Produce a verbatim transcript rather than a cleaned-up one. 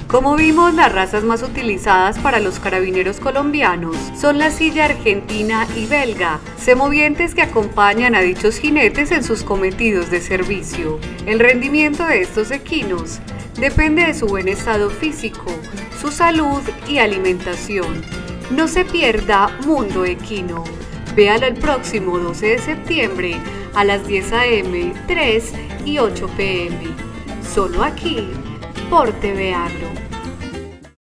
Como vimos, las razas más utilizadas para los carabineros colombianos son la silla argentina y belga, semovientes que acompañan a dichos jinetes en sus cometidos de servicio. El rendimiento de estos equinos depende de su buen estado físico, su salud y alimentación. No se pierda Mundo Equino. Véalo el próximo doce de septiembre a las diez a eme, tres y ocho pe eme. Solo aquí por T V Agro.